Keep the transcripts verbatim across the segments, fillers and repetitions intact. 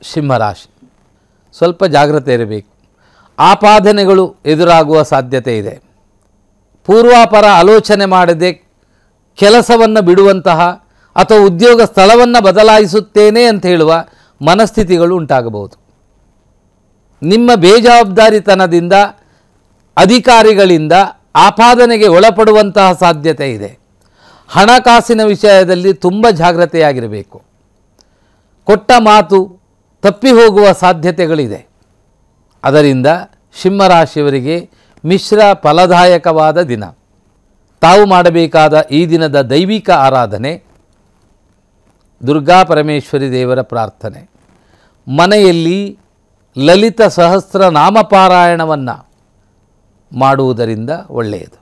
ಸಿಂಹರಾಶಿ. ಸ್ವಲ್ಪ ಜಾಗ್ರತೆ ಇರಬೇಕು. ಆಪಾದನೆಗಳು ಎದುರಾಗುವ ಸಾಧ್ಯತೆ ಇದೆ. ಪೂರ್ವಾಪರ ಆಲೋಚನೆ ಮಾಡದೆ ಕೆಲಸವನ್ನು ಬಿಡುವಂತಹ ಅಥವಾ ಉದ್ಯೋಗ ಸ್ಥಳವನ್ನು ಬದಲಾಯಿಸುತ್ತೇನೆ ಅಂತ ಹೇಳುವ ಮನಸ್ಥಿತಿಗಳು ಉಂಟಾಗಬಹುದು. ನಿಮ್ಮ ಬೇಜವಾಬ್ದಾರಿತನದಿಂದ ಅಧಿಕಾರಿಗಳಿಂದ ಆಪಾದನೆಗೆ ಒಳಪಡುವಂತಹ ಸಾಧ್ಯತೆ ಇದೆ. ಹಣಕಾಸಿನ ವಿಷಯದಲ್ಲಿ ತುಂಬ ಜಾಗ್ರತೆಯಾಗಿರಬೇಕು. ಕೊಟ್ಟ ಮಾತು ತಪ್ಪಿ ಹೋಗುವ ಸಾಧ್ಯತೆಗಳಿದೆ. ಅದರಿಂದ ಸಿಂಹರಾಶಿಯವರಿಗೆ ಮಿಶ್ರ ಫಲದಾಯಕವಾದ ದಿನ. ತಾವು ಮಾಡಬೇಕಾದ ಈ ದಿನದ ದೈವಿಕ ಆರಾಧನೆ ದುರ್ಗಾ ಪರಮೇಶ್ವರಿ ದೇವರ ಪ್ರಾರ್ಥನೆ. ಮನೆಯಲ್ಲಿ ಲಲಿತ ಸಹಸ್ರ ನಾಮಪಾರಾಯಣವನ್ನು ಮಾಡುವುದರಿಂದ ಒಳ್ಳೆಯದು.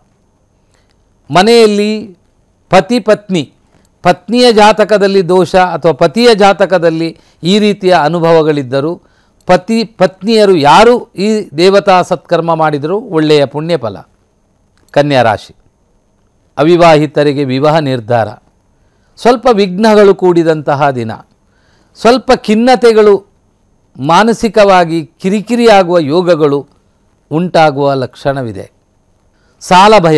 ಮನೆಯಲ್ಲಿ ಪತಿ ಪತ್ನಿ ಪತ್ನಿಯ ಜಾತಕದಲ್ಲಿ ದೋಷ ಅಥವಾ ಪತಿಯ ಜಾತಕದಲ್ಲಿ ಈ ರೀತಿಯ ಅನುಭವಗಳಿದ್ದರೂ ಪತಿ ಪತ್ನಿಯರು ಯಾರು ಈ ದೇವತಾ ಸತ್ಕರ್ಮ ಮಾಡಿದರೂ ಒಳ್ಳೆಯ ಪುಣ್ಯ ಫಲ. ಕನ್ಯಾ ರಾಶಿ. ಅವಿವಾಹಿತರಿಗೆ ವಿವಾಹ ನಿರ್ಧಾರ. ಸ್ವಲ್ಪ ವಿಘ್ನಗಳು ಕೂಡಿದಂತಹ ದಿನ. ಸ್ವಲ್ಪ ಖಿನ್ನತೆಗಳು, ಮಾನಸಿಕವಾಗಿ ಕಿರಿಕಿರಿಯಾಗುವ ಯೋಗಗಳು ಉಂಟಾಗುವ ಲಕ್ಷಣವಿದೆ. ಸಾಲ ಭಯ.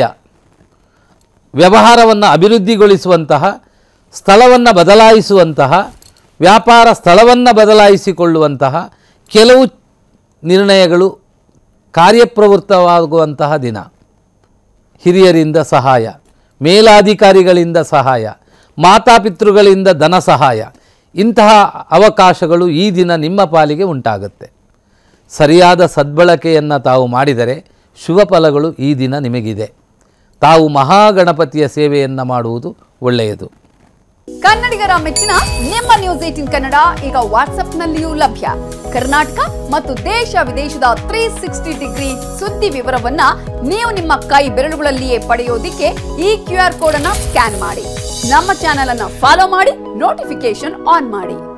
ವ್ಯವಹಾರವನ್ನು ಅಭಿವೃದ್ಧಿಗೊಳಿಸುವಂತಹ, ಸ್ಥಳವನ್ನು ಬದಲಾಯಿಸುವಂತಹ, ವ್ಯಾಪಾರ ಸ್ಥಳವನ್ನು ಬದಲಾಯಿಸಿಕೊಳ್ಳುವಂತಹ ಕೆಲವು ನಿರ್ಣಯಗಳು ಕಾರ್ಯಪ್ರವೃತ್ತವಾಗುವಂತಹ ದಿನ. ಹಿರಿಯರಿಂದ ಸಹಾಯ, ಮೇಲಾಧಿಕಾರಿಗಳಿಂದ ಸಹಾಯ, ಮಾತಾಪಿತೃಗಳಿಂದ ಧನ ಸಹಾಯ, ಇಂತಹ ಅವಕಾಶಗಳು ಈ ದಿನ ನಿಮ್ಮ ಪಾಲಿಗೆ ಉಂಟಾಗುತ್ತೆ. ಸರಿಯಾದ ಸದ್ಬಳಕೆಯನ್ನು ತಾವು ಮಾಡಿದರೆ ಶುಭ ಫಲಗಳು ಈ ದಿನ ನಿಮಗಿದೆ. ತಾವು ಮಹಾಗಣಪತಿಯ ಸೇವೆಯನ್ನು ಮಾಡುವುದು ಒಳ್ಳೆಯದು. ಕನ್ನಡಿಗರ ಮೆಚ್ಚಿನ ನಿಮ್ಮ ನ್ಯೂಸ್ ಏಟೀನ್ ಕನ್ನಡ ಈಗ ವಾಟ್ಸ್ಆಪ್ನಲ್ಲಿಯೂ ಲಭ್ಯ. ಕರ್ನಾಟಕ ಮತ್ತು ದೇಶ ವಿದೇಶದ ತ್ರೀ ಸಿಕ್ಸ್ಟಿ ಡಿಗ್ರಿ ಸುದ್ದಿ ವಿವರವನ್ನ ನೀವು ನಿಮ್ಮ ಕೈ ಬೆರಳುಗಳಲ್ಲಿಯೇ ಪಡೆಯೋದಿಕ್ಕೆ ಈ ಕ್ಯೂ ಆರ್ ಕೋಡ್ ಅನ್ನ ಸ್ಕ್ಯಾನ್ ಮಾಡಿ. ನಮ್ಮ ಚಾನೆಲ್ ಅನ್ನ ಫಾಲೋ ಮಾಡಿ, ನೋಟಿಫಿಕೇಶನ್ ಆನ್ ಮಾಡಿ.